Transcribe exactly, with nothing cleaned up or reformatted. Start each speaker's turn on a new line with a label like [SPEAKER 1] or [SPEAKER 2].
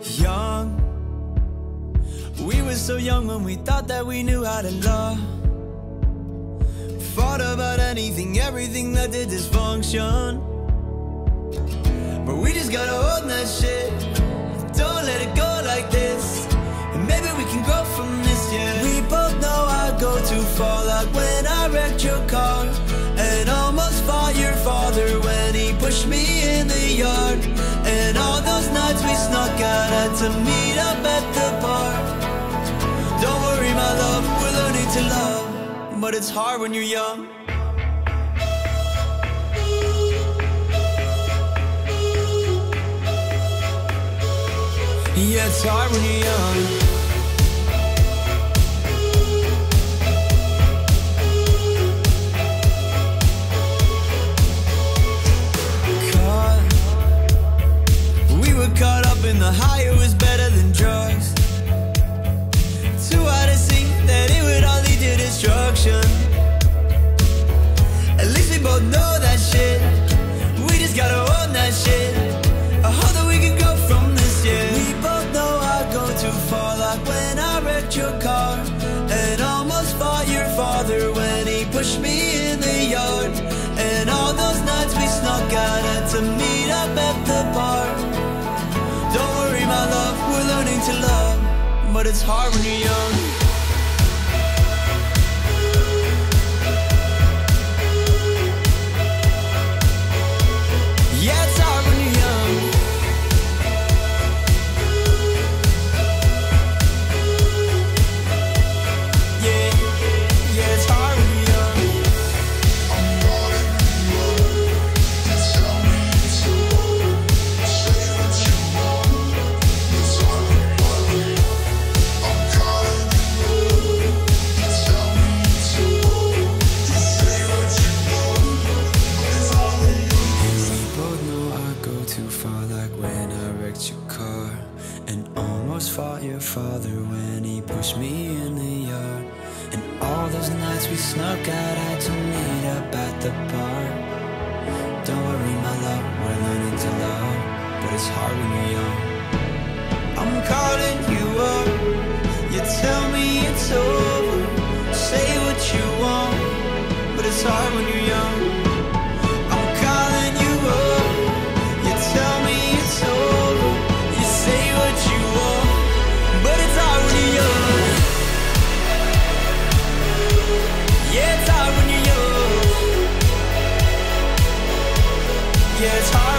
[SPEAKER 1] Young, we were so young when we thought that we knew how to love. Fought about anything, everything that did dysfunction. But we just gotta hold that shit. Don't let it go like this. And maybe we can grow from this, yeah. We both know I go too far, like when I wrecked your car and almost fought your father when he pushed me in the yard. And all those nights we snuck out, had to meet up at the bar. Don't worry my love, we're learning to love, but it's hard when you're young. Yeah, it's hard when you're young. Caught up in the high, it was better than drugs. Too hard to see that it would all lead to destruction. At least we both know that shit. We just gotta own that shit. I hope that we can go from this, yeah. We both know I go too far, like when I wrecked your car and almost fought your father when he pushed me in the yard. And all those nights we snuck out, had to meet up at the bar. Don't worry my love, we're learning to love, but it's hard when you're young. Yeah, it's hard when you're young. Yeah, yeah, it's hard when you're young. I'm calling you up, you tell me it's over. Say what you want. Fought your father when he pushed me in the yard. And all those nights we snuck out, had to meet up at the park. Don't worry my love, we're learning to love, but it's hard when you're young. I'm calling you up, you tell me it's over. Say what you want, but it's hard when you're young. I'm calling you up, you tell me it's over. You say what you want, but it's hard when you're young. Yeah, it's hard when you're young. Yeah, it's hard.